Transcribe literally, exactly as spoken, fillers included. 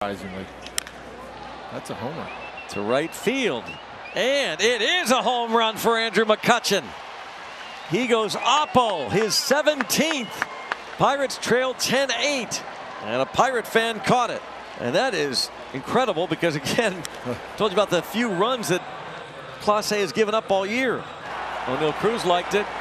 Surprisingly, that's a homer. To right field. And it is a home run for Andrew McCutchen. He goes oppo, his seventeenth. Pirates trailed ten eight. And a Pirate fan caught it. And that is incredible because, again, told you about the few runs that Clase has given up all year. O'Neill Cruz liked it.